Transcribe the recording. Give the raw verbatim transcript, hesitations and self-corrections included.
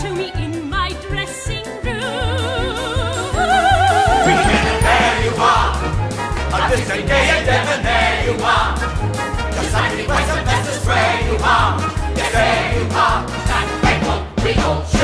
to me in my dressing room. Weekend, there you are, a distant gay and debonair you are. Just like the West and Best Astray you are. Yes, there you are, that faithful, regal